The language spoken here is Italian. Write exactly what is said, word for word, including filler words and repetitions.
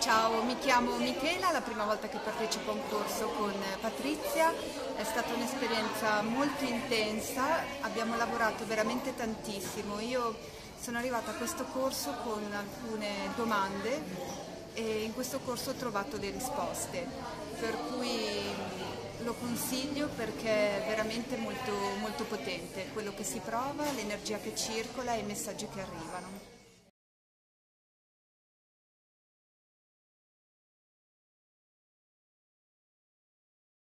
Ciao, mi chiamo Michela, la prima volta che partecipo a un corso con Patrizia, è stata un'esperienza molto intensa, abbiamo lavorato veramente tantissimo. Io sono arrivata a questo corso con alcune domande e in questo corso ho trovato le risposte, per cui lo consiglio perché è veramente molto, molto potente quello che si prova, l'energia che circola e i messaggi che arrivano.